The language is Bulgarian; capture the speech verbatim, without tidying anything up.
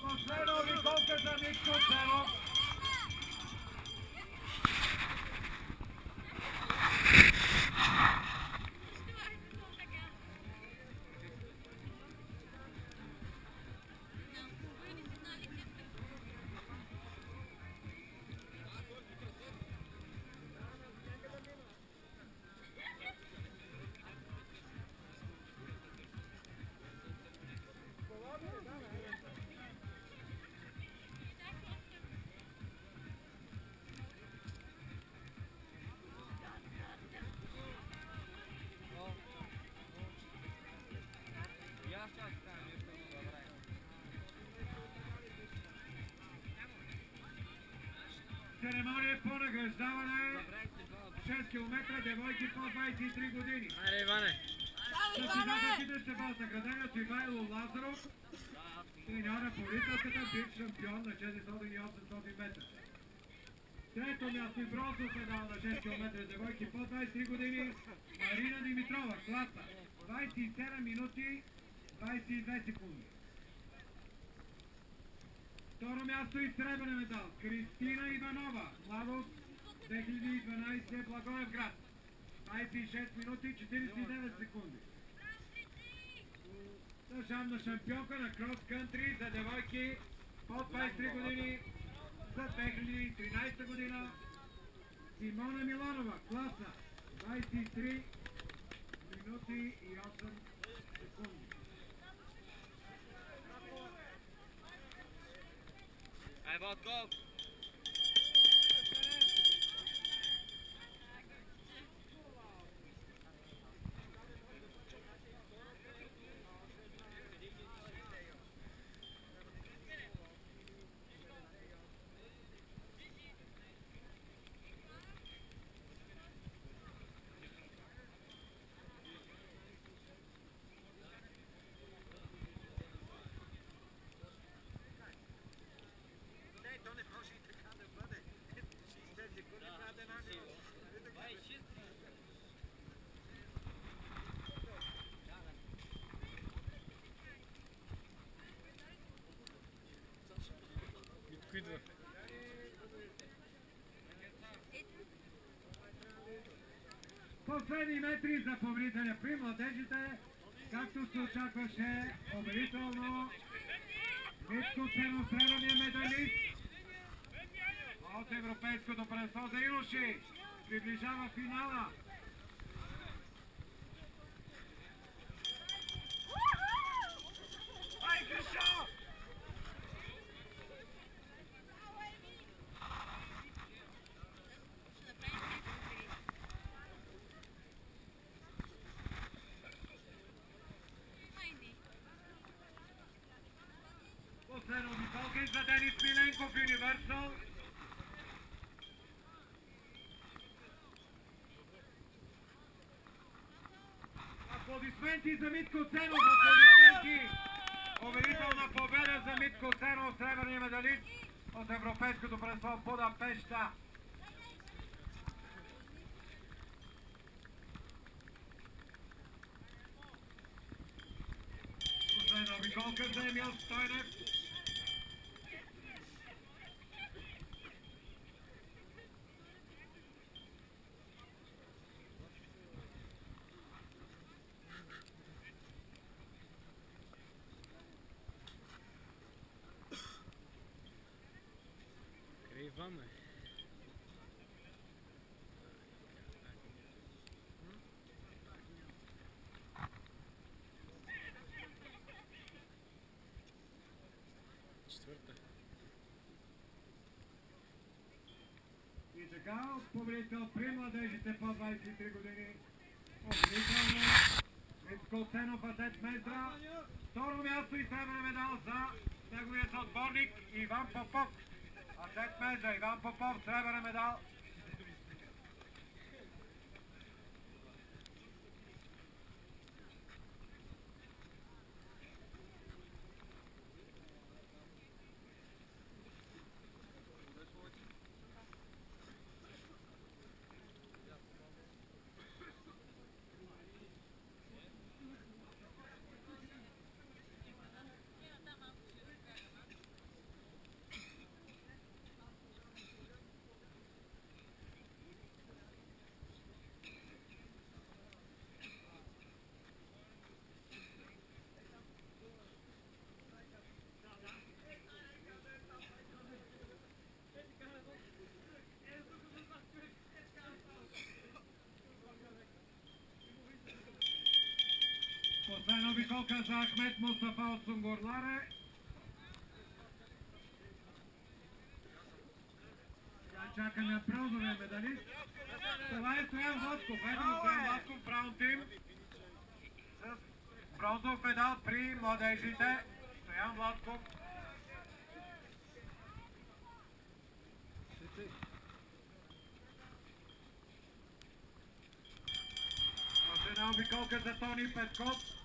Последна обиколка за Митко Ценов. Церемония по награждаване шест километра девойки по двадесет и три години. Айде, Иване! Състезателките ще бъдат наградени от Ивайло Лазаров, треньора по лителката, бивш шампион на четиристотин и осемстотин метра. Трето място и бронзов медал на шест километра девойки по двадесет и три години Марина Димитрова, класа двадесет и седем минути двадесет и две секунди. Второ място и сребърен медал Кристина Иванова, младост две хиляди и дванадесет, Благоевград, двадесет и шест минути четиридесет и девет секунди. Държавна шампионка на крос-кънтри за девойки под двадесет и три години за две хиляди и тринадесета година Симона Миланова, класа двадесет и три минути и осем секунди. Ай, Владко! Идва. Последни метри за победителя при младежите, както се очакваше победително Митко Ценов, сребърния медалист от Европейското първенство за юноши, приближава финала. Последно обиколка за Денис Миленков, Юниверсал. Аплодисменти за Митко Ценов, аплодисменти! Победителна победа за Митко Ценов, сребърния медалист от Европейското първенство в Будапеща. Последна обиколка за Емил Стойнев. Криваме. Четвърта. И така, победител при младежите по двадесет и три години. Победително Митко Ценов, десет метра. Второ място и сребърен медал за неговият отборник Иван Попов. десет метра, Иван Попов, сребърен медал. обиколка за Ахмет Мустафа от Сунгурларе. Сега чакаме бронзовия медалист. Това е Стоян Владков. Ето го Стоян Владков, браун тим. С бронзов медал при младежите. Стоян Владков. Още една обиколка за Тони Петков.